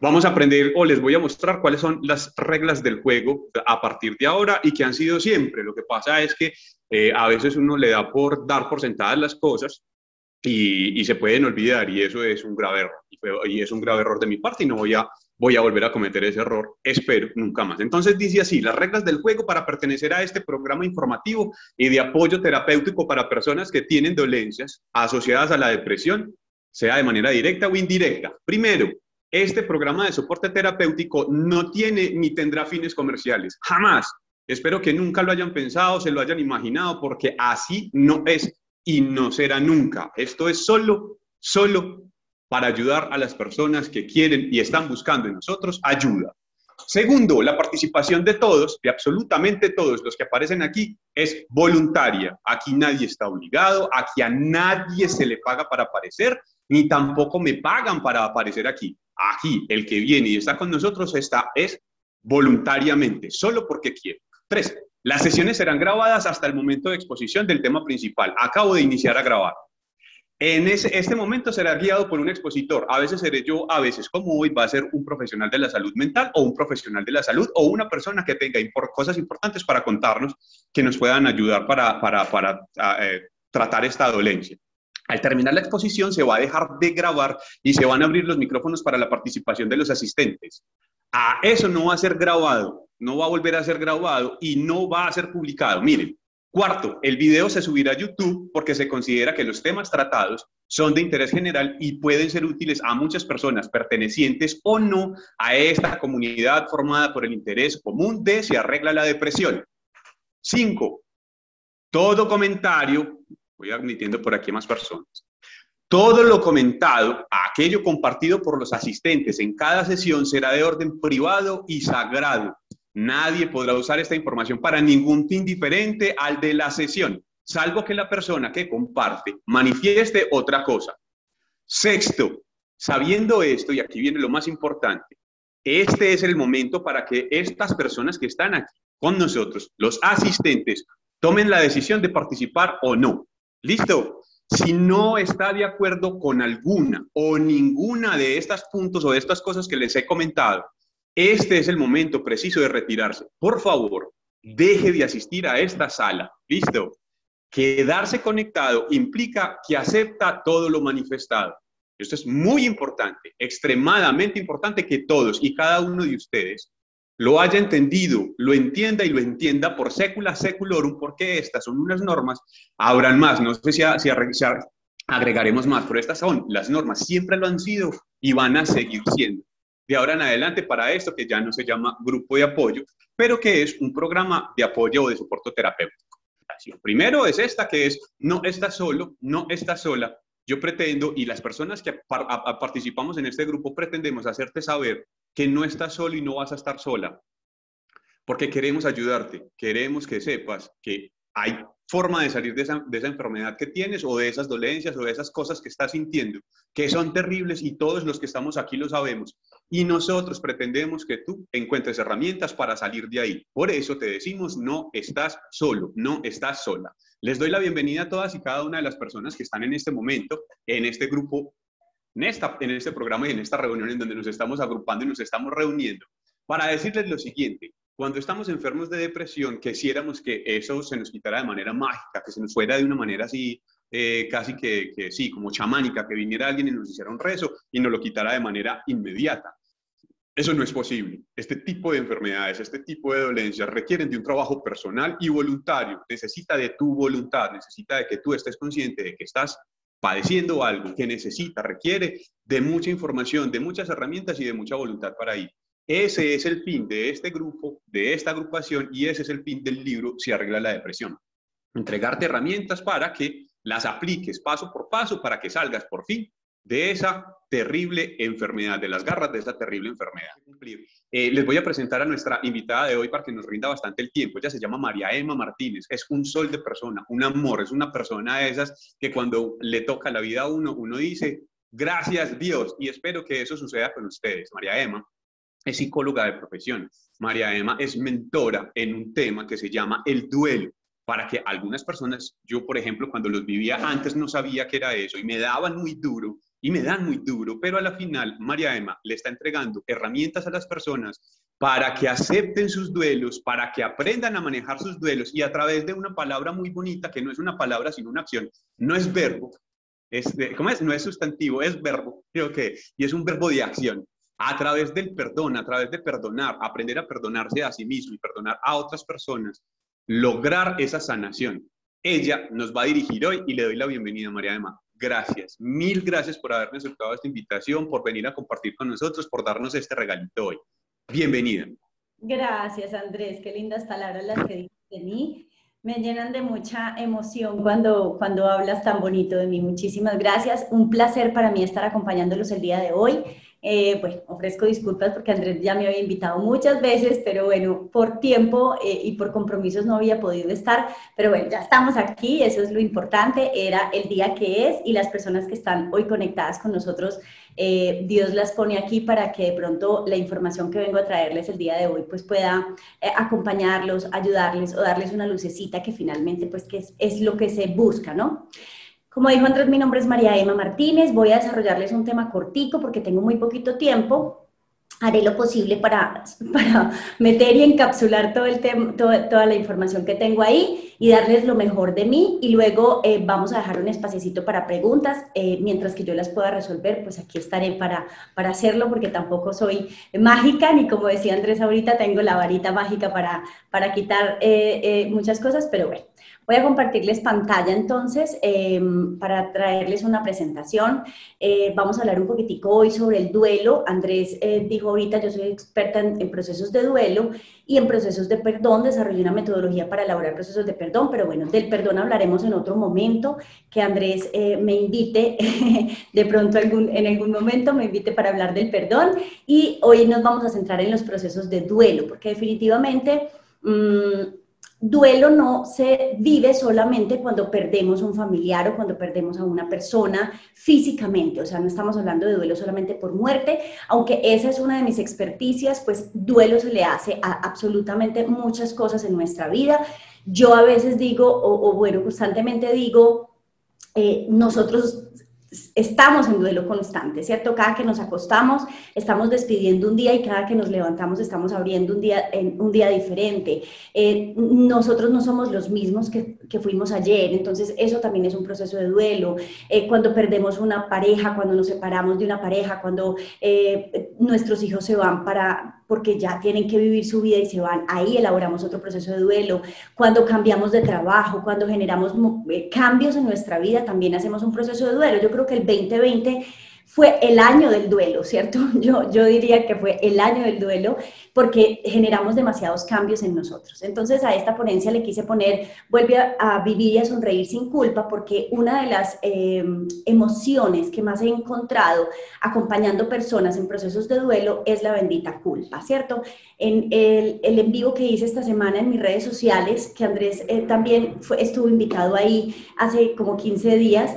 Vamos a aprender o les voy a mostrar cuáles son las reglas del juego a partir de ahora y que han sido siempre. Lo que pasa es que a veces uno le da por dar por sentadas las cosas y se pueden olvidar y eso es un grave error. Y es un grave error de mi parte y no voy a volver a cometer ese error, espero, nunca más. Entonces dice así, las reglas del juego para pertenecer a este programa informativo y de apoyo terapéutico para personas que tienen dolencias asociadas a la depresión, sea de manera directa o indirecta. Primero, este programa de soporte terapéutico no tiene ni tendrá fines comerciales, jamás. Espero que nunca lo hayan pensado, se lo hayan imaginado, porque así no es y no será nunca. Esto es solo para ayudar a las personas que quieren y están buscando en nosotros ayuda. Segundo, la participación de todos, de absolutamente todos los que aparecen aquí, es voluntaria. Aquí nadie está obligado, aquí a nadie se le paga para aparecer, ni tampoco me pagan para aparecer aquí. Aquí, el que viene y está con nosotros es voluntariamente, solo porque quiere. 3. Las sesiones serán grabadas hasta el momento de exposición del tema principal. Acabo de iniciar a grabar. En este momento será guiado por un expositor. A veces seré yo, a veces como hoy va a ser un profesional de la salud mental o un profesional de la salud o una persona que tenga cosas importantes para contarnos que nos puedan ayudar para tratar esta dolencia. Al terminar la exposición se va a dejar de grabar y se van a abrir los micrófonos para la participación de los asistentes. Eso no va a ser grabado, no va a volver a ser grabado y no va a ser publicado. Miren. Cuarto, el video se subirá a YouTube porque se considera que los temas tratados son de interés general y pueden ser útiles a muchas personas pertenecientes o no a esta comunidad formada por el interés común de se arregla la depresión. 5. Todo comentario, voy admitiendo por aquí más personas, todo lo comentado, aquello compartido por los asistentes en cada sesión será de orden privado y sagrado. Nadie podrá usar esta información para ningún fin diferente al de la sesión, salvo que la persona que comparte manifieste otra cosa. Sexto, sabiendo esto, y aquí viene lo más importante, este es el momento para que estas personas que están aquí con nosotros, los asistentes, tomen la decisión de participar o no. ¿Listo? Si no está de acuerdo con alguna o ninguna de estos puntos o de estas cosas que les he comentado, este es el momento preciso de retirarse. Por favor, deje de asistir a esta sala. ¿Listo? Quedarse conectado implica que acepta todo lo manifestado. Esto es muy importante, extremadamente importante que todos y cada uno de ustedes lo haya entendido, lo entienda y lo entienda por sécula seculorum, porque estas son unas normas, habrán más, no sé si agregaremos más, pero estas son las normas, siempre lo han sido y van a seguir siendo. De ahora en adelante para esto que ya no se llama grupo de apoyo, pero que es un programa de apoyo o de soporte terapéutico. Primero es esta que es, no estás solo, no estás sola. Yo pretendo, y las personas que participamos en este grupo pretendemos hacerte saber que no estás solo y no vas a estar sola, porque queremos ayudarte, queremos que sepas que hay forma de salir de esa enfermedad que tienes o de esas dolencias o de esas cosas que estás sintiendo, que son terribles y todos los que estamos aquí lo sabemos. Y nosotros pretendemos que tú encuentres herramientas para salir de ahí. Por eso te decimos, no estás solo, no estás sola. Les doy la bienvenida a todas y cada una de las personas que están en este momento, en este grupo, en este programa y en esta reunión en donde nos estamos agrupando y nos estamos reuniendo, para decirles lo siguiente. Cuando estamos enfermos de depresión, quisiéramos que eso se nos quitara de manera mágica, que se nos fuera de una manera así, casi que sí, como chamánica, que viniera alguien y nos hiciera un rezo y nos lo quitara de manera inmediata. Eso no es posible. Este tipo de enfermedades, este tipo de dolencias requieren de un trabajo personal y voluntario. Necesita de tu voluntad, necesita de que tú estés consciente de que estás padeciendo algo que requiere de mucha información, de muchas herramientas y de mucha voluntad para ir. Ese es el fin de este grupo, de esta agrupación, y ese es el fin del libro Se arregla la depresión. Entregarte herramientas para que las apliques paso por paso para que salgas por fin de esa terrible enfermedad, de las garras de esa terrible enfermedad. Les voy a presentar a nuestra invitada de hoy para que nos rinda bastante el tiempo. Ella se llama María Emma Martínez, es un sol de persona, un amor, es una persona de esas que cuando le toca la vida a uno dice, gracias Dios, y espero que eso suceda con ustedes. María Emma es psicóloga de profesión. María Emma es mentora en un tema que se llama el duelo, para que algunas personas, yo por ejemplo, cuando los vivía antes no sabía qué era eso y me daban muy duro y me dan muy duro, pero a la final María Emma le está entregando herramientas a las personas para que acepten sus duelos, para que aprendan a manejar sus duelos y a través de una palabra muy bonita, que no es una palabra sino una acción, no es verbo, ¿cómo es? No es sustantivo, es verbo, creo que, y es un verbo de acción. A través del perdón, a través de perdonar, aprender a perdonarse a sí mismo y perdonar a otras personas, lograr esa sanación. Ella nos va a dirigir hoy y le doy la bienvenida, María Emma. Gracias, mil gracias por haberme aceptado esta invitación, por venir a compartir con nosotros, por darnos este regalito hoy. Bienvenida. Gracias, Andrés. Qué lindas palabras las que dijiste de mí. Me llenan de mucha emoción cuando hablas tan bonito de mí. Muchísimas gracias. Un placer para mí estar acompañándolos el día de hoy. Bueno, ofrezco disculpas porque Andrés ya me había invitado muchas veces, pero bueno, por tiempo y por compromisos no había podido estar. Pero bueno, ya estamos aquí, eso es lo importante. Era el día que es y las personas que están hoy conectadas con nosotros, Dios las pone aquí para que de pronto la información que vengo a traerles el día de hoy pues pueda acompañarlos, ayudarles o darles una lucecita que finalmente pues que es lo que se busca, ¿no? Como dijo Andrés, mi nombre es María Emma Martínez, voy a desarrollarles un tema cortico porque tengo muy poquito tiempo. Haré lo posible para meter y encapsular todo el tema, toda la información que tengo ahí y darles lo mejor de mí y luego vamos a dejar un espacecito para preguntas, mientras que yo las pueda resolver, pues aquí estaré para hacerlo porque tampoco soy mágica, ni como decía Andrés ahorita, tengo la varita mágica para quitar muchas cosas, pero bueno. Voy a compartirles pantalla entonces para traerles una presentación. Vamos a hablar un poquitico hoy sobre el duelo. Andrés dijo ahorita, yo soy experta en procesos de duelo y en procesos de perdón. Desarrollé una metodología para elaborar procesos de perdón, pero bueno, del perdón hablaremos en otro momento, que Andrés me invite, de pronto en algún momento me invite para hablar del perdón. Y hoy nos vamos a centrar en los procesos de duelo, porque definitivamente duelo no se vive solamente cuando perdemos un familiar o cuando perdemos a una persona físicamente, o sea, no estamos hablando de duelo solamente por muerte, aunque esa es una de mis experticias, pues duelo se le hace a absolutamente muchas cosas en nuestra vida. Yo a veces digo, o bueno, constantemente digo, nosotros estamos en duelo constante, ¿cierto? Cada que nos acostamos estamos despidiendo un día y cada que nos levantamos estamos abriendo un día diferente. Nosotros no somos los mismos que fuimos ayer, entonces eso también es un proceso de duelo. Cuando perdemos una pareja, cuando nos separamos de una pareja, cuando nuestros hijos se van porque ya tienen que vivir su vida y se van, ahí elaboramos otro proceso de duelo. Cuando cambiamos de trabajo, cuando generamos cambios en nuestra vida, también hacemos un proceso de duelo. Yo creo que el 2020 fue el año del duelo, ¿cierto? Yo diría que fue el año del duelo porque generamos demasiados cambios en nosotros. Entonces a esta ponencia le quise poner, vuelve a vivir y a sonreír sin culpa, porque una de las emociones que más he encontrado acompañando personas en procesos de duelo es la bendita culpa, ¿cierto? En el en vivo que hice esta semana en mis redes sociales, que Andrés también estuvo invitado ahí hace como 15 días,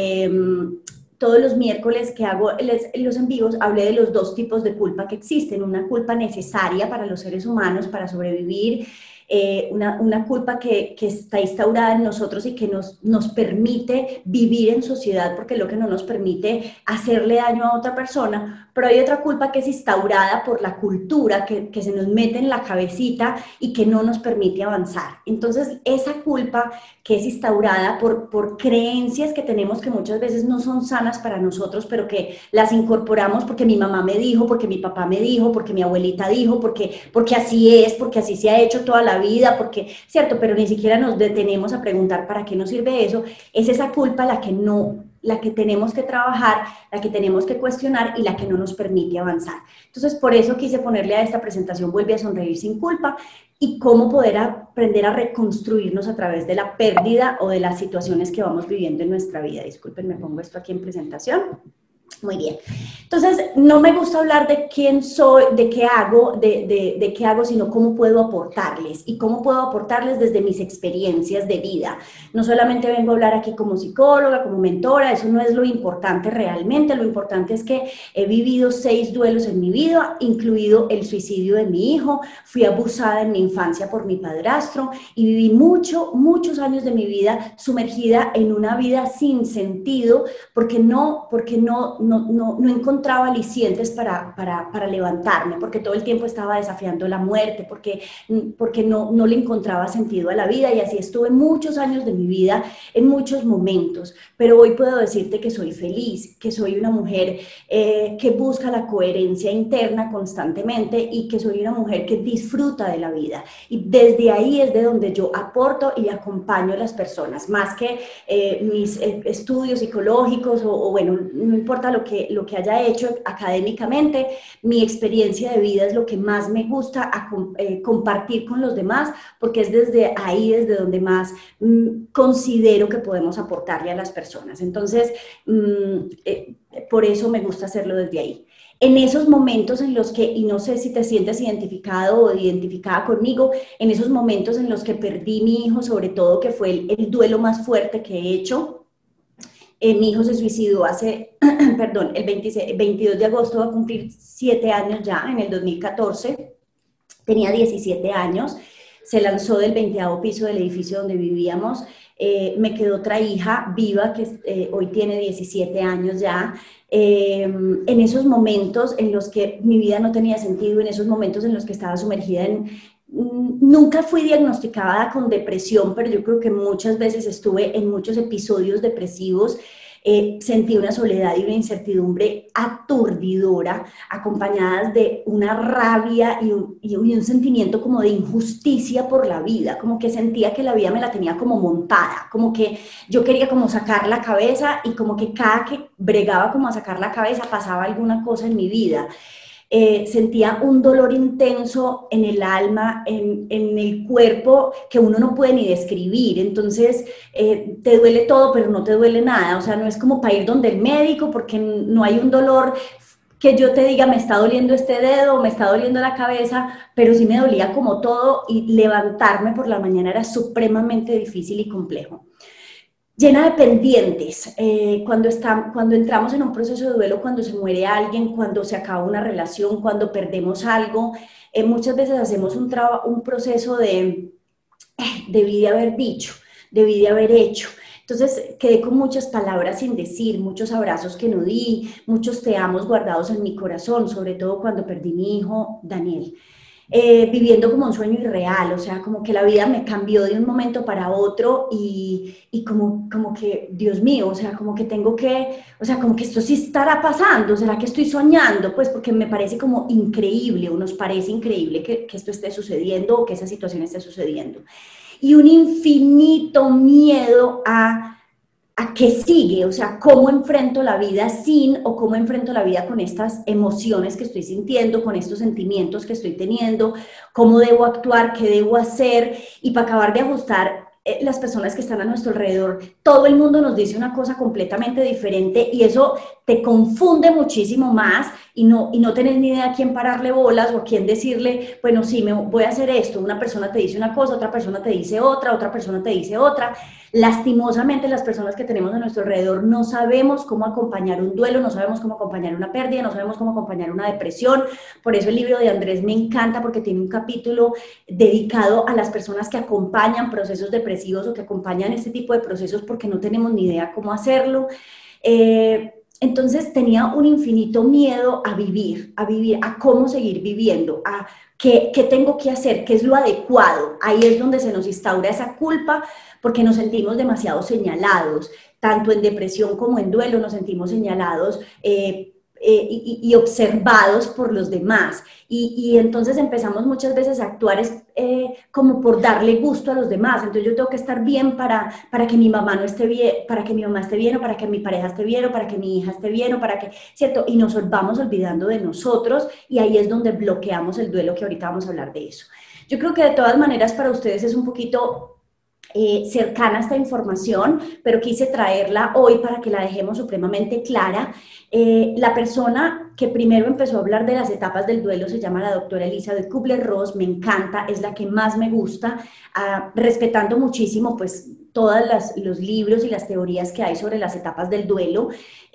todos los miércoles que hago los en vivos, hablé de los dos tipos de culpa que existen. Una culpa necesaria para los seres humanos para sobrevivir, una culpa que está instaurada en nosotros y que nos permite vivir en sociedad, porque es lo que no nos permite hacerle daño a otra persona. Pero hay otra culpa que es instaurada por la cultura, que se nos mete en la cabecita y que no nos permite avanzar. Entonces, esa culpa que es instaurada por creencias que tenemos que muchas veces no son sanas para nosotros, pero que las incorporamos porque mi mamá me dijo, porque mi papá me dijo, porque mi abuelita dijo, porque así es, porque así se ha hecho toda la vida, porque, ¿cierto? Pero ni siquiera nos detenemos a preguntar para qué nos sirve eso. Es esa culpa la que tenemos que trabajar, la que tenemos que cuestionar y la que no nos permite avanzar. Entonces, por eso quise ponerle a esta presentación Vuelve a sonreír sin culpa y cómo poder aprender a reconstruirnos a través de la pérdida o de las situaciones que vamos viviendo en nuestra vida. Disculpen, me pongo esto aquí en presentación. Muy bien. Entonces, no me gusta hablar de quién soy, de qué hago, de qué hago, sino cómo puedo aportarles y cómo puedo aportarles desde mis experiencias de vida. No solamente vengo a hablar aquí como psicóloga, como mentora, eso no es lo importante realmente. Lo importante es que he vivido 6 duelos en mi vida, incluido el suicidio de mi hijo. Fui abusada en mi infancia por mi padrastro y viví muchos años de mi vida sumergida en una vida sin sentido porque no encontraba alicientes para levantarme, porque todo el tiempo estaba desafiando la muerte, porque no le encontraba sentido a la vida, y así estuve muchos años de mi vida en muchos momentos, pero hoy puedo decirte que soy feliz, que soy una mujer que busca la coherencia interna constantemente y que soy una mujer que disfruta de la vida, y desde ahí es de donde yo aporto y acompaño a las personas, más que mis estudios psicológicos o bueno, no importa lo que haya hecho académicamente, mi experiencia de vida es lo que más me gusta compartir con los demás, porque es desde ahí, desde donde más considero que podemos aportarle a las personas. Entonces, por eso me gusta hacerlo desde ahí. En esos momentos en los que, y no sé si te sientes identificado o identificada conmigo, en esos momentos en los que perdí mi hijo, sobre todo, que fue el duelo más fuerte que he hecho. Mi hijo se suicidó hace, perdón, el 22 de agosto, va a cumplir 7 años ya, en el 2014, tenía 17 años, se lanzó del 20º piso del edificio donde vivíamos, me quedó otra hija viva que hoy tiene 17 años ya. En esos momentos en los que mi vida no tenía sentido, en esos momentos en los que estaba sumergida nunca fui diagnosticada con depresión, pero yo creo que muchas veces estuve en muchos episodios depresivos. Sentí una soledad y una incertidumbre aturdidora, acompañadas de una rabia y un sentimiento como de injusticia por la vida, como que sentía que la vida me la tenía como montada, como que yo quería como sacar la cabeza, y como que cada que bregaba como a sacar la cabeza pasaba alguna cosa en mi vida. Sentía un dolor intenso en el alma, en el cuerpo, que uno no puede ni describir. Entonces, te duele todo, pero no te duele nada. O sea, no es como para ir donde el médico, porque no hay un dolor que yo te diga, me está doliendo este dedo, me está doliendo la cabeza, pero sí me dolía como todo, y levantarme por la mañana era supremamente difícil y complejo. Llena de pendientes, cuando entramos en un proceso de duelo, cuando se muere alguien, cuando se acaba una relación, cuando perdemos algo, muchas veces hacemos un proceso debí de haber dicho, debí de haber hecho. Entonces quedé con muchas palabras sin decir, muchos abrazos que no di, muchos te amos guardados en mi corazón, sobre todo cuando perdí mi hijo Daniel. Viviendo como un sueño irreal, o sea, como que la vida me cambió de un momento para otro, y como que, Dios mío, o sea, como que o sea, como que esto sí estará pasando, ¿será que estoy soñando? Pues porque me parece como increíble, o nos parece increíble que esto esté sucediendo, o que esa situación esté sucediendo. Y un infinito miedo a qué sigue, o sea, cómo enfrento la vida o cómo enfrento la vida con estas emociones que estoy sintiendo, con estos sentimientos que estoy teniendo, cómo debo actuar, qué debo hacer, y para acabar de ajustar, las personas que están a nuestro alrededor, todo el mundo nos dice una cosa completamente diferente, y eso te confunde muchísimo más, y no tenés ni idea a quién pararle bolas o a quién decirle, bueno, sí, voy a hacer esto. Una persona te dice una cosa, otra persona te dice otra persona te dice otra. Lastimosamente, las personas que tenemos a nuestro alrededor no sabemos cómo acompañar un duelo, no sabemos cómo acompañar una pérdida, no sabemos cómo acompañar una depresión. Por eso el libro de Andrés me encanta, porque tiene un capítulo dedicado a las personas que acompañan procesos depresivos o que acompañan este tipo de procesos, porque no tenemos ni idea cómo hacerlo. Entonces tenía un infinito miedo a vivir, a cómo seguir viviendo, a qué tengo que hacer, qué es lo adecuado. Ahí es donde se nos instaura esa culpa, porque nos sentimos demasiado señalados, tanto en depresión como en duelo nos sentimos señalados y observados por los demás. Y entonces empezamos muchas veces a actuar como por darle gusto a los demás. Entonces yo tengo que estar bien para que mi mamá no esté bien, para que mi mamá esté bien, o para que mi pareja esté bien, o para que mi hija esté bien, o para que, ¿cierto? Y nos vamos olvidando de nosotros, y ahí es donde bloqueamos el duelo, que ahorita vamos a hablar de eso. Yo creo que de todas maneras para ustedes es un poquito cercana a esta información, pero quise traerla hoy para que la dejemos supremamente clara. La persona que primero empezó a hablar de las etapas del duelo se llama la doctora Elizabeth Kubler-Ross, me encanta, es la que más me gusta, respetando muchísimo pues todos los libros y las teorías que hay sobre las etapas del duelo.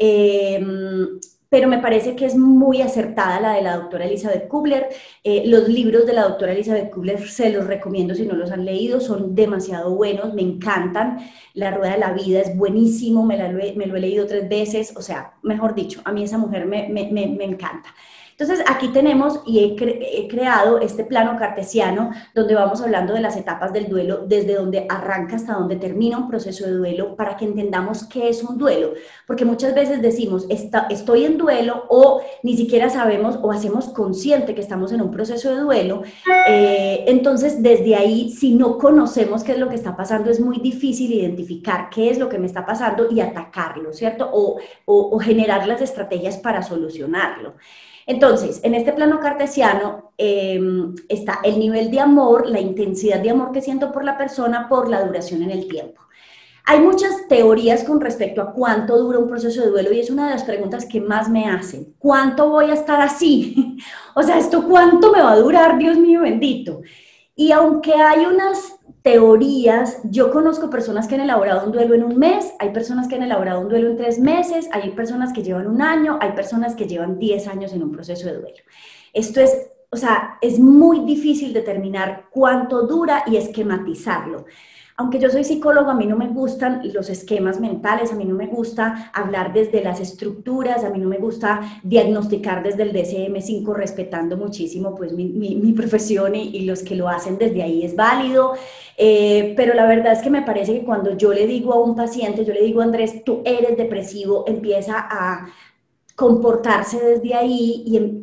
Pero me parece que es muy acertada la de la doctora Elizabeth Kubler. Los libros de la doctora Elizabeth Kubler se los recomiendo si no los han leído, son demasiado buenos, me encantan. La Rueda de la Vida es buenísimo, me lo he leído 3 veces, o sea, mejor dicho, a mí esa mujer me encanta. Entonces, aquí tenemos y he creado este plano cartesiano donde vamos hablando de las etapas del duelo, desde donde arranca hasta donde termina un proceso de duelo, para que entendamos qué es un duelo. Porque muchas veces decimos, estoy en duelo, o ni siquiera sabemos o hacemos consciente que estamos en un proceso de duelo. Entonces, desde ahí, si no conocemos qué es lo que está pasando, es muy difícil identificar qué es lo que me está pasando y atacarlo, ¿cierto? O generar las estrategias para solucionarlo. Entonces, en este plano cartesiano está el nivel de amor, la intensidad de amor que siento por la persona, por la duración en el tiempo. Hay muchas teorías con respecto a cuánto dura un proceso de duelo y es una de las preguntas que más me hacen. ¿Cuánto voy a estar así? O sea, ¿esto cuánto me va a durar? Dios mío bendito. Y aunque hay unas teorías, yo conozco personas que han elaborado un duelo en un mes, hay personas que han elaborado un duelo en 3 meses, hay personas que llevan 1 año, hay personas que llevan 10 años en un proceso de duelo. Esto es, o sea, es muy difícil determinar cuánto dura y esquematizarlo. Aunque yo soy psicólogo, a mí no me gustan los esquemas mentales, a mí no me gusta hablar desde las estructuras, a mí no me gusta diagnosticar desde el DSM-5, respetando muchísimo pues mi profesión y los que lo hacen desde ahí es válido, pero la verdad es que me parece que cuando yo le digo a un paciente, yo le digo, Andrés, tú eres depresivo, empieza a comportarse desde ahí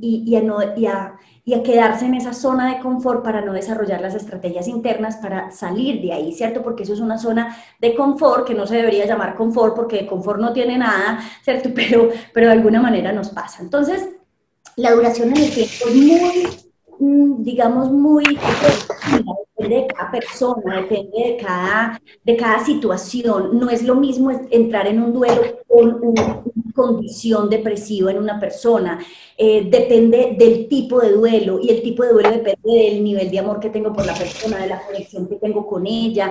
y a quedarse en esa zona de confort para no desarrollar las estrategias internas para salir de ahí, ¿cierto? Porque eso es una zona de confort que no se debería llamar confort porque de confort no tiene nada, ¿cierto? Pero de alguna manera nos pasa. Entonces, la duración en el tiempo es muy, digamos, muy depende de cada persona, depende de cada situación. No es lo mismo entrar en un duelo con una condición depresiva en una persona. Depende del tipo de duelo y el tipo de duelo depende del nivel de amor que tengo por la persona, de la conexión que tengo con ella,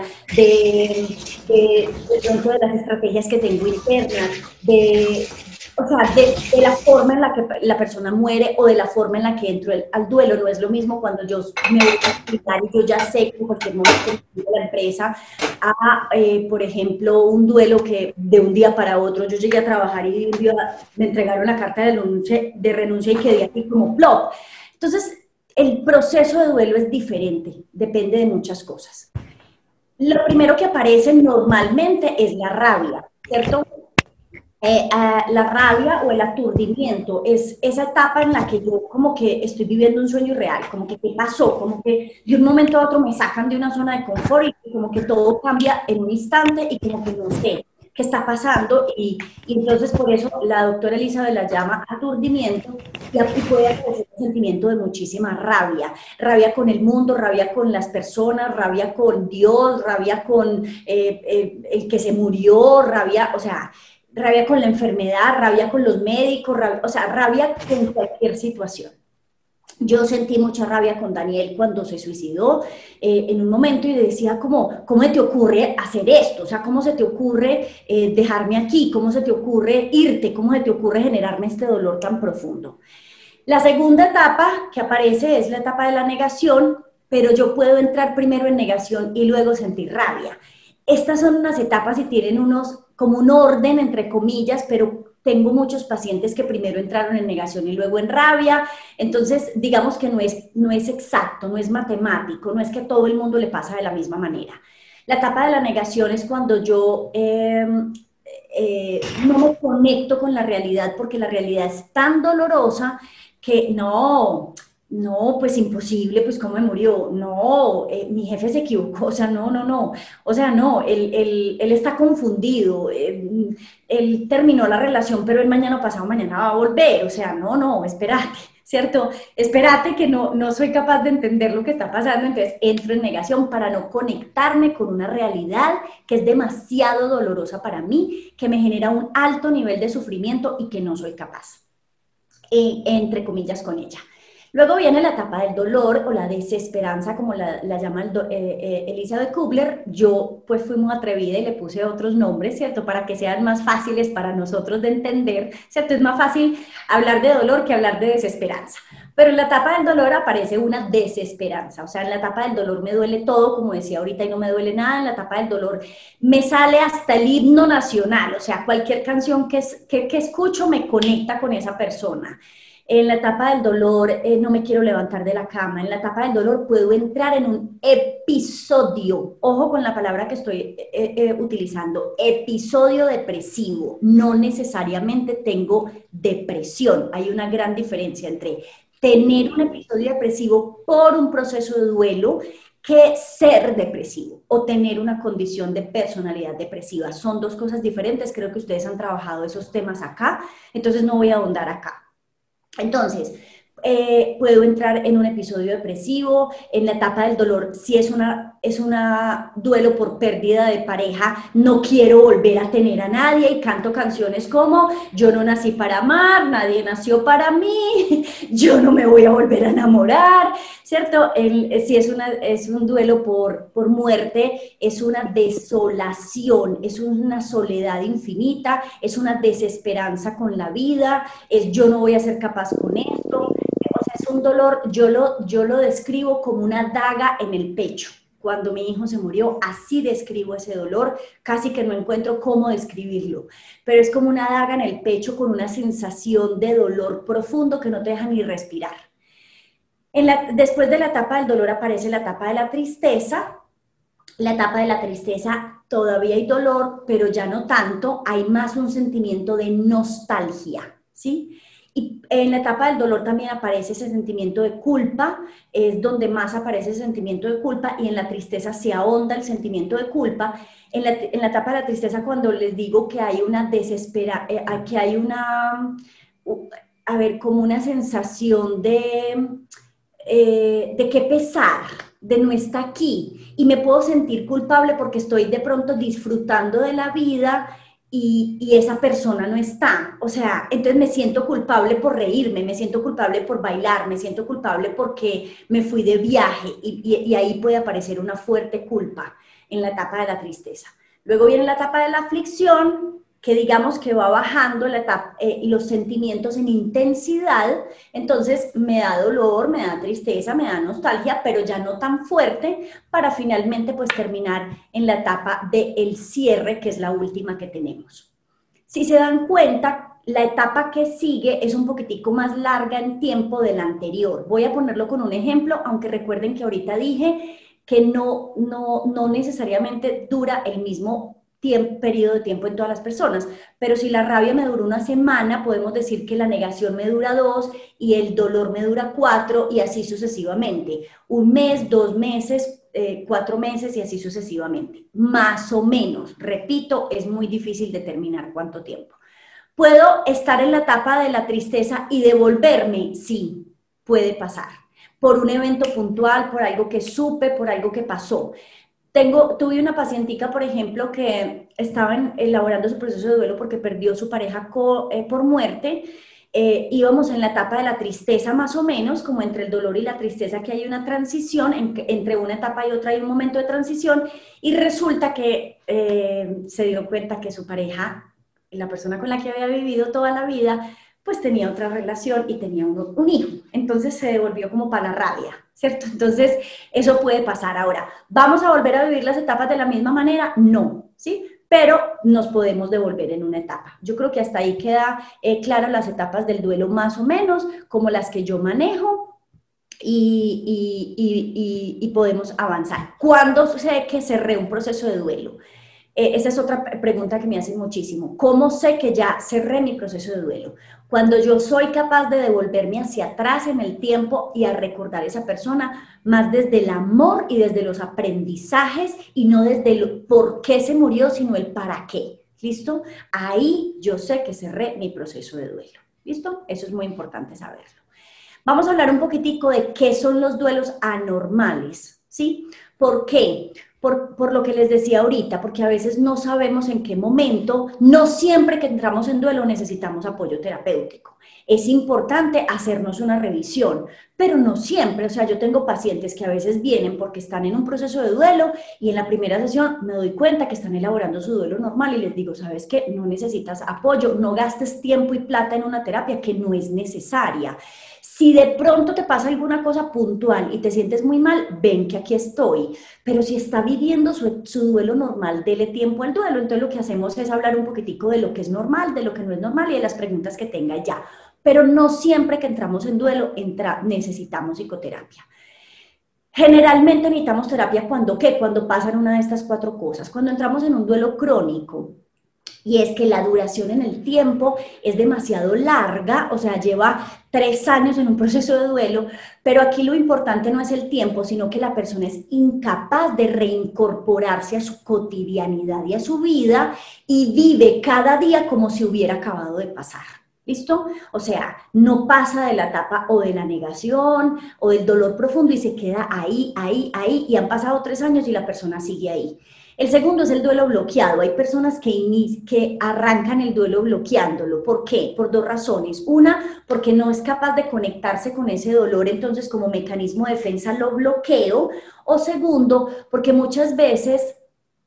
pronto de las estrategias que tengo internas, o sea, de la forma en la que la persona muere o de la forma en la que entro al duelo. No es lo mismo cuando yo me voy a explicar y yo ya sé que en cualquier momento de la empresa por ejemplo, un duelo que de un día para otro yo llegué a trabajar y un día me entregaron la carta de renuncia y quedé aquí como plop. Entonces, el proceso de duelo es diferente, depende de muchas cosas. Lo primero que aparece normalmente es la rabia, ¿cierto? La rabia o el aturdimiento es esa etapa en la que yo como que estoy viviendo un sueño irreal, como que ¿qué pasó? Como que de un momento a otro me sacan de una zona de confort y como que todo cambia en un instante y como que no sé qué está pasando y entonces por eso la doctora Elizabeth la llama aturdimiento y puede aparecer un sentimiento de muchísima rabia, rabia con el mundo, rabia con las personas, rabia con Dios, rabia con el que se murió, rabia, o sea, rabia con la enfermedad, rabia con los médicos, rabia, o sea, rabia con cualquier situación. Yo sentí mucha rabia con Daniel cuando se suicidó en un momento y decía como, ¿cómo se te ocurre hacer esto? O sea, ¿cómo se te ocurre dejarme aquí? ¿Cómo se te ocurre irte? ¿Cómo se te ocurre generarme este dolor tan profundo? La segunda etapa que aparece es la etapa de la negación, pero yo puedo entrar primero en negación y luego sentir rabia. Estas son unas etapas y tienen como un orden, entre comillas, pero tengo muchos pacientes que primero entraron en negación y luego en rabia, entonces digamos que no es exacto, no es matemático, no es que a todo el mundo le pasa de la misma manera. La etapa de la negación es cuando yo no me conecto con la realidad porque la realidad es tan dolorosa que no, pues imposible, pues cómo me murió, no, mi jefe se equivocó, o sea, no, o sea, no, él está confundido, él terminó la relación, pero el mañana pasado mañana va a volver, o sea, no, espérate, ¿cierto? Espérate que no soy capaz de entender lo que está pasando, entonces entro en negación para no conectarme con una realidad que es demasiado dolorosa para mí, que me genera un alto nivel de sufrimiento y que no soy capaz, entre comillas, con ella. Luego viene la etapa del dolor o la desesperanza, como la llama Elizabeth Kubler. Yo pues fui muy atrevida y le puse otros nombres, ¿cierto? Para que sean más fáciles para nosotros de entender, ¿cierto? Es más fácil hablar de dolor que hablar de desesperanza. Pero en la etapa del dolor aparece una desesperanza, o sea, en la etapa del dolor me duele todo, como decía ahorita, y no me duele nada. En la etapa del dolor me sale hasta el himno nacional, o sea, cualquier canción que escucho me conecta con esa persona. En la etapa del dolor no me quiero levantar de la cama. En la etapa del dolor puedo entrar en un episodio, ojo con la palabra que estoy utilizando, episodio depresivo. No necesariamente tengo depresión. Hay una gran diferencia entre tener un episodio depresivo por un proceso de duelo que ser depresivo o tener una condición de personalidad depresiva. Son dos cosas diferentes. Creo que ustedes han trabajado esos temas acá, entonces no voy a ahondar acá. Entonces, puedo entrar en un episodio depresivo, en la etapa del dolor, si es una duelo por pérdida de pareja, no quiero volver a tener a nadie y canto canciones como yo no nací para amar, nadie nació para mí, yo no me voy a volver a enamorar, ¿cierto? Si es un duelo por muerte, es una desolación, es una soledad infinita, es una desesperanza con la vida, es yo no voy a ser capaz con esto. Es un dolor, yo lo describo como una daga en el pecho. Cuando mi hijo se murió, así describo ese dolor, casi que no encuentro cómo describirlo, pero es como una daga en el pecho con una sensación de dolor profundo que no te deja ni respirar. Después de la etapa del dolor aparece la etapa de la tristeza. La etapa de la tristeza todavía hay dolor, pero ya no tanto, hay más un sentimiento de nostalgia, ¿sí? Y en la etapa del dolor también aparece ese sentimiento de culpa, es donde más aparece ese sentimiento de culpa, y en la tristeza se ahonda el sentimiento de culpa. En la etapa de la tristeza, cuando les digo que hay una que hay una, a ver, como una sensación de qué pesar, de no estar aquí, y me puedo sentir culpable porque estoy de pronto disfrutando de la vida y esa persona no está. O sea, entonces me siento culpable por reírme, me siento culpable por bailar, me siento culpable porque me fui de viaje y ahí puede aparecer una fuerte culpa en la etapa de la tristeza. Luego viene la etapa de la aflicción, que digamos que va bajando la etapa, los sentimientos en intensidad, entonces me da dolor, me da tristeza, me da nostalgia, pero ya no tan fuerte, para finalmente pues terminar en la etapa del cierre, que es la última que tenemos. Si se dan cuenta, la etapa que sigue es un poquitico más larga en tiempo de la anterior. Voy a ponerlo con un ejemplo, aunque recuerden que ahorita dije que no necesariamente dura el mismo periodo de tiempo en todas las personas, pero si la rabia me dura una semana, podemos decir que la negación me dura 2 y el dolor me dura 4 y así sucesivamente. 1 mes, 2 meses, 4 meses y así sucesivamente. Más o menos, repito, es muy difícil determinar cuánto tiempo. ¿Puedo estar en la etapa de la tristeza y devolverme? Sí, puede pasar. Por un evento puntual, por algo que supe, por algo que pasó. Tuve una pacientica, por ejemplo, que estaba elaborando su proceso de duelo porque perdió su pareja por muerte. Íbamos en la etapa de la tristeza más o menos, como entre el dolor y la tristeza, que hay una transición, entre una etapa y otra hay un momento de transición, y resulta que se dio cuenta que su pareja, la persona con la que había vivido toda la vida, pues tenía otra relación y tenía un hijo. Entonces se devolvió como para la rabia, ¿cierto? Entonces eso puede pasar. Ahora, ¿vamos a volver a vivir las etapas de la misma manera? No, ¿sí? Pero nos podemos devolver en una etapa. Yo creo que hasta ahí queda claro las etapas del duelo más o menos, como las que yo manejo, y podemos avanzar. ¿Cuándo sé que cerré un proceso de duelo? Esa es otra pregunta que me hacen muchísimo. ¿Cómo sé que ya cerré mi proceso de duelo? Cuando yo soy capaz de devolverme hacia atrás en el tiempo y a recordar a esa persona más desde el amor y desde los aprendizajes y no desde el por qué se murió, sino el para qué. ¿Listo? Ahí yo sé que cerré mi proceso de duelo. ¿Listo? Eso es muy importante saberlo. Vamos a hablar un poquitico de qué son los duelos anormales, ¿sí? ¿Por qué? Por lo que les decía ahorita, porque a veces no sabemos en qué momento, no siempre que entramos en duelo necesitamos apoyo terapéutico. Es importante hacernos una revisión, pero no siempre. O sea, yo tengo pacientes que a veces vienen porque están en un proceso de duelo y en la primera sesión me doy cuenta que están elaborando su duelo normal y les digo, ¿sabes qué? No necesitas apoyo, no gastes tiempo y plata en una terapia que no es necesaria. Si de pronto te pasa alguna cosa puntual y te sientes muy mal, ven que aquí estoy. Pero si está viviendo su duelo normal, dele tiempo al duelo. Entonces lo que hacemos es hablar un poquitico de lo que es normal, de lo que no es normal y de las preguntas que tenga ya. Pero no siempre que entramos en duelo necesitamos psicoterapia. Generalmente necesitamos terapia cuando, ¿qué? Cuando pasan una de estas cuatro cosas. Cuando entramos en un duelo crónico, y es que la duración en el tiempo es demasiado larga, o sea, lleva 3 años en un proceso de duelo, pero aquí lo importante no es el tiempo, sino que la persona es incapaz de reincorporarse a su cotidianidad y a su vida y vive cada día como si hubiera acabado de pasar. ¿Listo? O sea, no pasa de la etapa o de la negación o del dolor profundo y se queda ahí, y han pasado 3 años y la persona sigue ahí. El segundo es el duelo bloqueado. Hay personas que arrancan el duelo bloqueándolo. ¿Por qué? Por 2 razones. Una, porque no es capaz de conectarse con ese dolor, entonces como mecanismo de defensa lo bloqueo. O segundo, porque muchas veces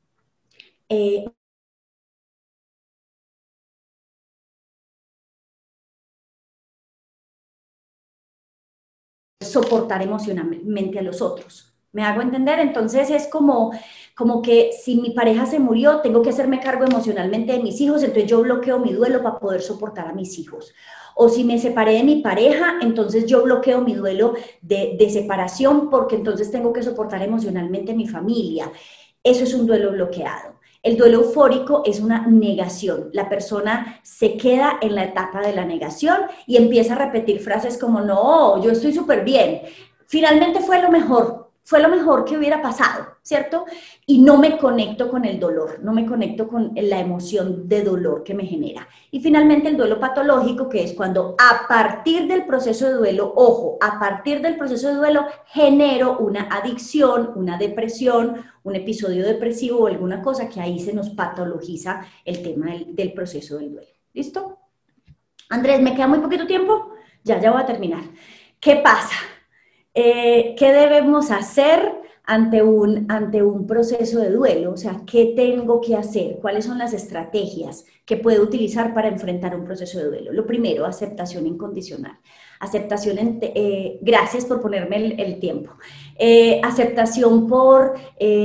soportar emocionalmente a los otros. ¿Me hago entender? Entonces es como que si mi pareja se murió, tengo que hacerme cargo emocionalmente de mis hijos, entonces yo bloqueo mi duelo para poder soportar a mis hijos. O si me separé de mi pareja, entonces yo bloqueo mi duelo de separación porque entonces tengo que soportar emocionalmente a mi familia. Eso es un duelo bloqueado. El duelo eufórico es una negación. La persona se queda en la etapa de la negación y empieza a repetir frases como, no, yo estoy súper bien. Finalmente fue lo mejor que hubiera pasado, ¿cierto? Y no me conecto con el dolor, no me conecto con la emoción de dolor que me genera. Y finalmente el duelo patológico, que es cuando a partir del proceso de duelo, ojo, a partir del proceso de duelo genero una adicción, una depresión, un episodio depresivo o alguna cosa que ahí se nos patologiza el tema del proceso del duelo. ¿Listo? Andrés, ¿me queda muy poquito tiempo? Ya voy a terminar. ¿Qué pasa? ¿Qué debemos hacer ante un proceso de duelo? O sea, ¿qué tengo que hacer? ¿Cuáles son las estrategias que puedo utilizar para enfrentar un proceso de duelo? Lo primero, aceptación incondicional. Aceptación, gracias por ponerme el tiempo. Aceptación por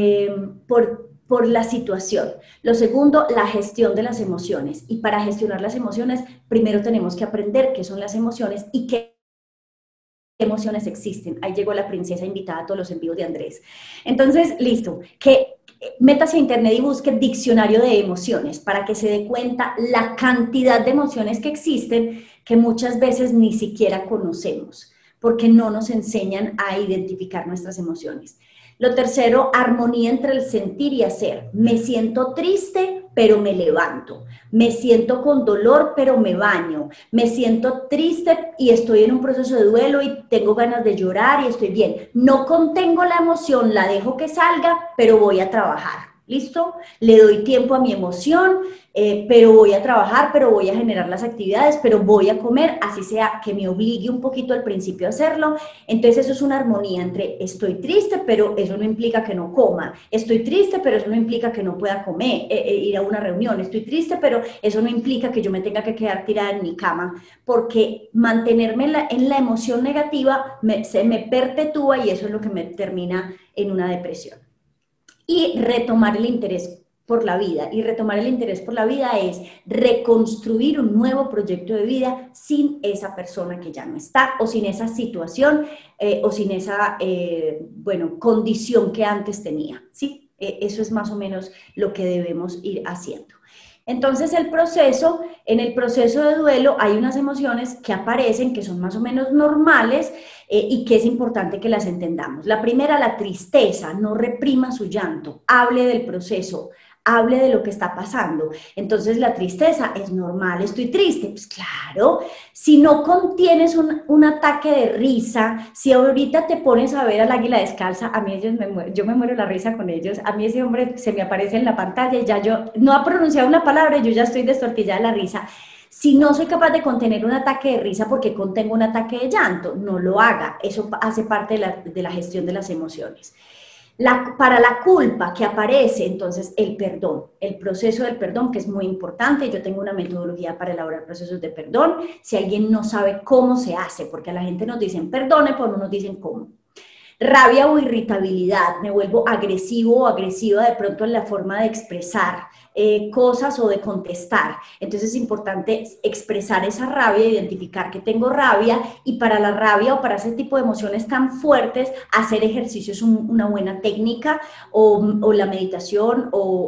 la situación. Lo segundo, la gestión de las emociones. Y para gestionar las emociones, primero tenemos que aprender qué son las emociones y qué emociones existen. Ahí llegó la princesa invitada a todos los envíos de Andrés. Entonces, listo, que métase a internet y busque diccionario de emociones para que se dé cuenta la cantidad de emociones que existen que muchas veces ni siquiera conocemos, porque no nos enseñan a identificar nuestras emociones. Lo tercero, armonía entre el sentir y hacer. Me siento triste, pero me levanto. Me siento con dolor, pero me baño. Me siento triste y estoy en un proceso de duelo y tengo ganas de llorar y estoy bien. No contengo la emoción, la dejo que salga, pero voy a trabajar. ¿Listo? Le doy tiempo a mi emoción, pero voy a trabajar, pero voy a generar las actividades, pero voy a comer, así sea que me obligue un poquito al principio a hacerlo. Entonces eso es una armonía entre estoy triste, pero eso no implica que no coma. Estoy triste, pero eso no implica que no pueda comer, ir a una reunión. Estoy triste, pero eso no implica que yo me tenga que quedar tirada en mi cama, porque mantenerme en la emoción negativa se me perpetúa y eso es lo que me termina en una depresión. Y retomar el interés por la vida. Y retomar el interés por la vida es reconstruir un nuevo proyecto de vida sin esa persona que ya no está, o sin esa situación, o sin esa, condición que antes tenía, ¿sí? Eso es más o menos lo que debemos ir haciendo. Entonces en el proceso de duelo hay unas emociones que aparecen que son más o menos normales y que es importante que las entendamos. La primera, la tristeza, no reprima su llanto, hable del proceso, hable de lo que está pasando. Entonces la tristeza es normal, estoy triste, pues claro, si no contienes un ataque de risa, si ahorita te pones a ver al águila descalza, a mí yo me muero la risa con ellos, a mí ese hombre se me aparece en la pantalla y ya yo no ha pronunciado una palabra y yo ya estoy destortillada de la risa. Si no soy capaz de contener un ataque de risa porque contengo un ataque de llanto, no lo haga. Eso hace parte de la gestión de las emociones. Para la culpa que aparece, entonces, el perdón, el proceso del perdón, que es muy importante. Yo tengo una metodología para elaborar procesos de perdón. Si alguien no sabe cómo se hace, porque a la gente nos dicen perdone, pero no nos dicen cómo. Rabia o irritabilidad, me vuelvo agresivo o agresiva de pronto en la forma de expresar cosas o de contestar. Entonces es importante expresar esa rabia, identificar que tengo rabia, y para la rabia o para ese tipo de emociones tan fuertes, hacer ejercicio es una buena técnica, o la meditación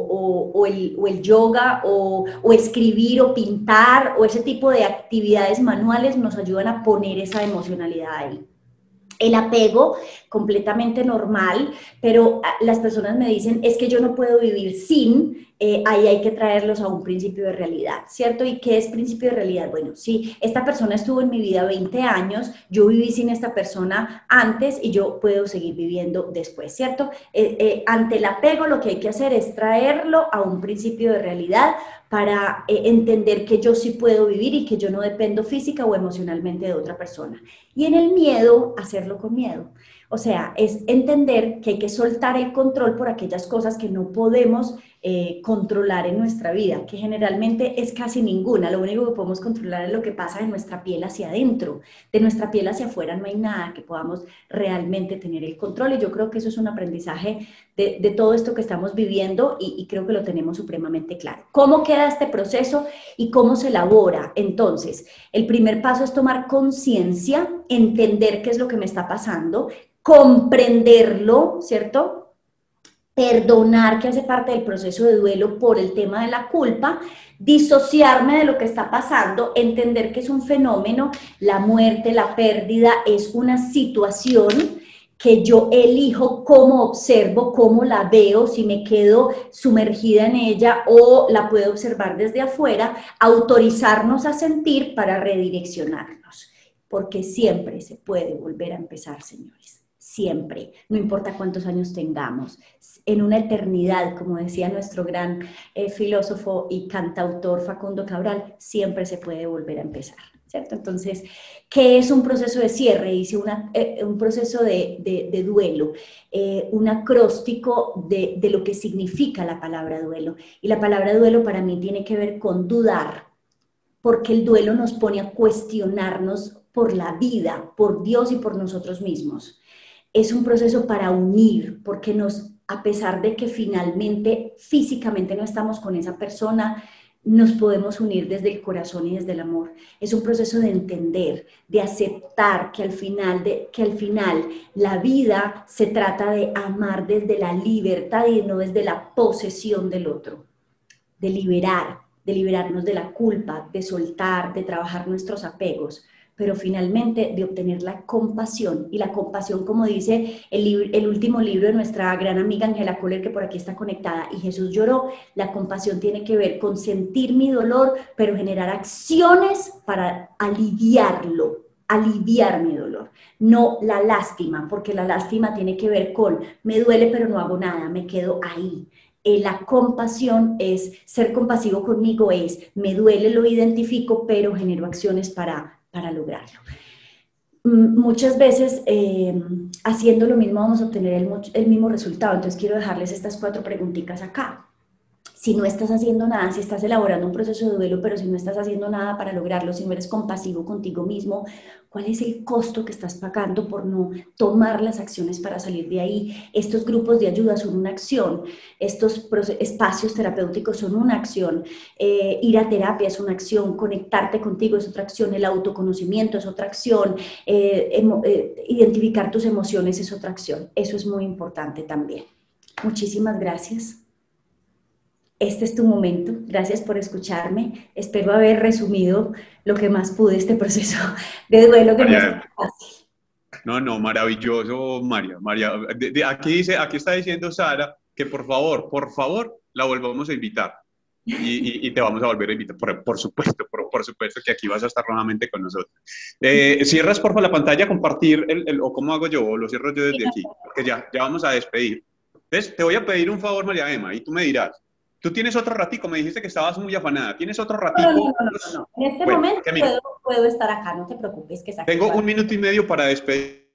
o el yoga o escribir o pintar o ese tipo de actividades manuales nos ayudan a poner esa emocionalidad ahí. El apego, completamente normal, pero las personas me dicen, es que yo no puedo vivir sin, ahí hay que traerlos a un principio de realidad, ¿cierto? ¿Y qué es principio de realidad? Bueno, sí, esta persona estuvo en mi vida 20 años, yo viví sin esta persona antes y yo puedo seguir viviendo después, ¿cierto? Ante el apego lo que hay que hacer es traerlo a un principio de realidad para entender que yo sí puedo vivir y que yo no dependo física o emocionalmente de otra persona. Y en el miedo, hacerlo con miedo. O sea, es entender que hay que soltar el control por aquellas cosas que no podemos controlar en nuestra vida, que generalmente es casi ninguna. Lo único que podemos controlar es lo que pasa de nuestra piel hacia adentro. De nuestra piel hacia afuera no hay nada que podamos realmente tener el control. Y yo creo que eso es un aprendizaje de todo esto que estamos viviendo, y creo que lo tenemos supremamente claro. ¿Cómo queda este proceso y cómo se elabora? Entonces, el primer paso es tomar conciencia, entender qué es lo que me está pasando, comprenderlo, ¿cierto? Perdonar, que hace parte del proceso de duelo por el tema de la culpa, disociarme de lo que está pasando, entender que es un fenómeno, la muerte, la pérdida es una situación que yo elijo cómo observo, cómo la veo, si me quedo sumergida en ella o la puedo observar desde afuera, autorizarnos a sentir para redireccionarnos, porque siempre se puede volver a empezar, señores. Siempre, no importa cuántos años tengamos, en una eternidad, como decía nuestro gran filósofo y cantautor Facundo Cabral, siempre se puede volver a empezar, ¿cierto? Entonces, ¿qué es un proceso de cierre? Hice un proceso de duelo, un acróstico de lo que significa la palabra duelo. Y la palabra duelo para mí tiene que ver con dudar, porque el duelo nos pone a cuestionarnos por la vida, por Dios y por nosotros mismos. Es un proceso para unir, porque a pesar de que finalmente físicamente no estamos con esa persona, nos podemos unir desde el corazón y desde el amor. Es un proceso de entender, de aceptar que al final la vida se trata de amar desde la libertad y no desde la posesión del otro, de liberarnos de la culpa, de soltar, de trabajar nuestros apegos, pero finalmente de obtener la compasión. Y la compasión, como dice el último libro de nuestra gran amiga Angela Kohler, que por aquí está conectada, y Jesús lloró, la compasión tiene que ver con sentir mi dolor, pero generar acciones para aliviarlo, aliviar mi dolor, no la lástima, porque la lástima tiene que ver con me duele pero no hago nada, me quedo ahí. La compasión es ser compasivo conmigo, es me duele, lo identifico, pero genero acciones para lograrlo. Muchas veces haciendo lo mismo vamos a obtener el mismo resultado. Entonces quiero dejarles estas 4 preguntitas acá. Si no estás haciendo nada, si estás elaborando un proceso de duelo, pero si no estás haciendo nada para lograrlo, si no eres compasivo contigo mismo, ¿cuál es el costo que estás pagando por no tomar las acciones para salir de ahí? Estos grupos de ayuda son una acción, estos espacios terapéuticos son una acción, ir a terapia es una acción, conectarte contigo es otra acción, el autoconocimiento es otra acción, identificar tus emociones es otra acción. Eso es muy importante también. Muchísimas gracias. Este es tu momento. Gracias por escucharme. Espero haber resumido lo que más pude este proceso de duelo que no es tan fácil. No, maravilloso, María. Aquí está diciendo Sara que por favor, la volvamos a invitar. Y te vamos a volver a invitar, por supuesto, por supuesto que aquí vas a estar nuevamente con nosotros. ¿Cierras, por favor, la pantalla, compartir, o cómo hago yo, o lo cierro yo desde aquí? Porque ya vamos a despedir. Entonces, te voy a pedir un favor, María Emma, y tú me dirás, tú tienes otro ratico, me dijiste que estabas muy afanada, ¿tienes otro ratico? No. En este momento puedo estar acá, no te preocupes. Que tengo 1 minuto y medio para despedir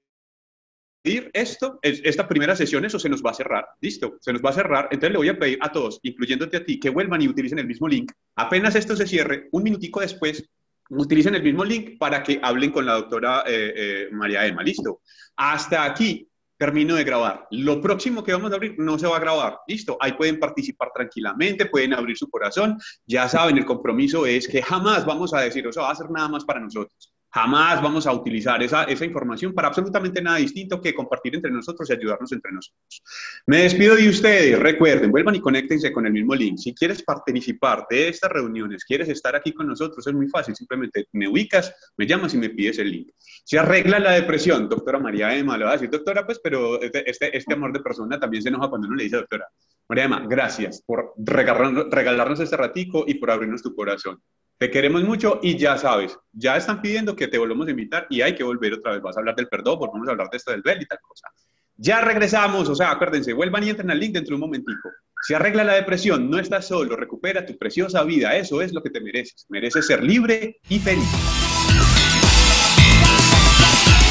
esta primera sesión. Eso se nos va a cerrar, listo, se nos va a cerrar. Entonces le voy a pedir a todos, incluyéndote a ti, que vuelvan y utilicen el mismo link. Apenas esto se cierre, 1 minutico después, utilicen el mismo link para que hablen con la doctora María Emma, listo. Hasta aquí termino de grabar. Lo próximo que vamos a abrir no se va a grabar, listo. Ahí pueden participar tranquilamente, pueden abrir su corazón. Ya saben, el compromiso es que jamás vamos a decir, o sea, va a ser nada más para nosotros. Jamás vamos a utilizar esa información para absolutamente nada distinto que compartir entre nosotros y ayudarnos entre nosotros. Me despido de ustedes. Recuerden, vuelvan y conéctense con el mismo link. Si quieres participar de estas reuniones, quieres estar aquí con nosotros, es muy fácil. Simplemente me ubicas, me llamas y me pides el link. Se arregla la depresión, doctora María Emma. Le va a decir, doctora, pues, pero este amor de persona también se enoja cuando uno le dice, doctora. María Emma, gracias por regalarnos este ratico y por abrirnos tu corazón. Te queremos mucho y ya sabes, ya están pidiendo que te volvamos a invitar y hay que volver otra vez. Vas a hablar del perdón, volvamos a hablar de esto del vel y tal cosa. Ya regresamos, o sea, acuérdense, vuelvan y entren al link dentro de un momentico. Se arregla la depresión, no estás solo, recupera tu preciosa vida, eso es lo que te mereces. Mereces ser libre y feliz.